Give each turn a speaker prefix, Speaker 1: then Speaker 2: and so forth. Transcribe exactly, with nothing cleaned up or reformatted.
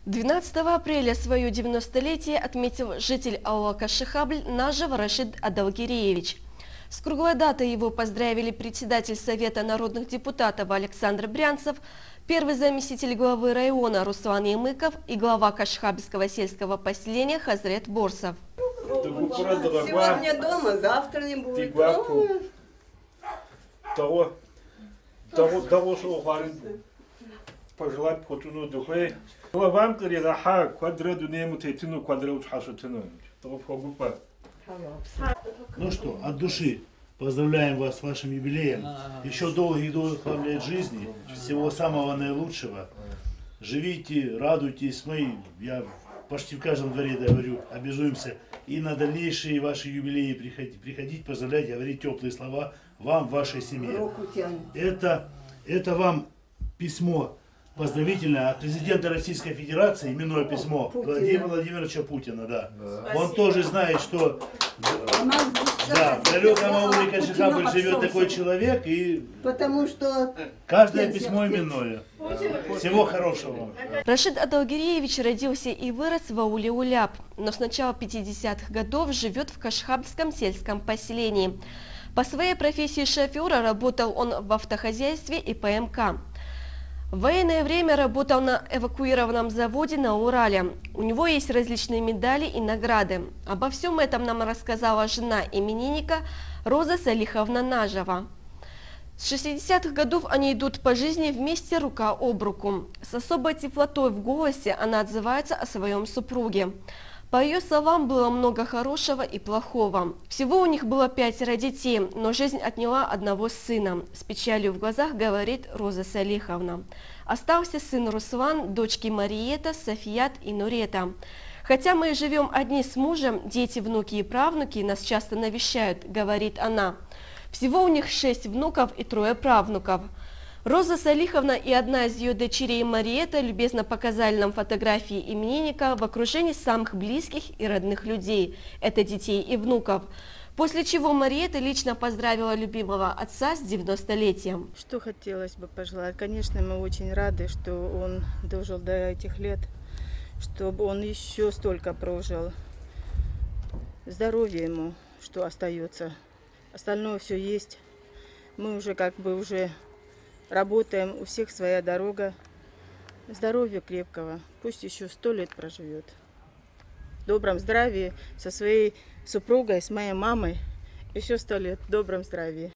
Speaker 1: двенадцатого апреля свое девяностолетие отметил житель аула Кашихабль Нажев Рашид Адалгиреевич. С круглой датой его поздравили председатель Совета народных депутатов Александр Брянцев, первый заместитель главы района Руслан Ямыков и глава Кашихабльского сельского поселения Хазрет Борсов.
Speaker 2: Сегодня дома, завтра не будет.
Speaker 3: Пожелать хотуну духе. Вам коредаха квадрату нему тетину квадрату хашутину.
Speaker 4: Ну что, от души поздравляем вас с вашим юбилеем. Еще долгих долгих вам лет жизни, всего самого наилучшего. Живите, радуйтесь. Мы, я почти в каждом дворе говорю, обязуемся и на дальнейшие ваши юбилеи приходить, приходить, поздравлять, говорить теплые слова вам, вашей семье. Это, это вам письмо поздравительное от президента Российской Федерации, именное письмо Владимира Владимировича Путина, да. Спасибо. Он тоже знает, что да, в далеком ауле Кашихабль живет такой человек, и потому что каждое письмо именное. Всего хорошего вам.
Speaker 1: Рашид Адалгиреевич родился и вырос в ауле Уляп, но с начала пятидесятых годов живет в Кашихабльском сельском поселении. По своей профессии шофера работал он в автохозяйстве и П М К. В военное время работал на эвакуированном заводе на Урале. У него есть различные медали и награды. Обо всем этом нам рассказала жена именинника Роза Салиховна Нажева. С шестидесятых годов они идут по жизни вместе рука об руку. С особой теплотой в голосе она отзывается о своем супруге. По ее словам, было много хорошего и плохого. Всего у них было пятеро детей, но жизнь отняла одного сына. С печалью в глазах говорит Роза Салиховна. Остался сын Руслан, дочки Мариета, Софият и Нурета. Хотя мы живем одни с мужем, дети, внуки и правнуки нас часто навещают, говорит она. Всего у них шесть внуков и трое правнуков. Роза Салиховна и одна из ее дочерей Мариета любезно показали нам фотографии именинника в окружении самых близких и родных людей, это детей и внуков. После чего Мариета лично поздравила любимого отца с девяностолетием.
Speaker 5: Что хотелось бы пожелать? Конечно, мы очень рады, что он дожил до этих лет, чтобы он еще столько прожил. Здоровья ему, что остается. Остальное все есть. Мы уже как бы уже... Работаем, у всех своя дорога. Здоровья крепкого. Пусть еще сто лет проживет. В добром здравии со своей супругой, с моей мамой. Еще сто лет в добром здравии.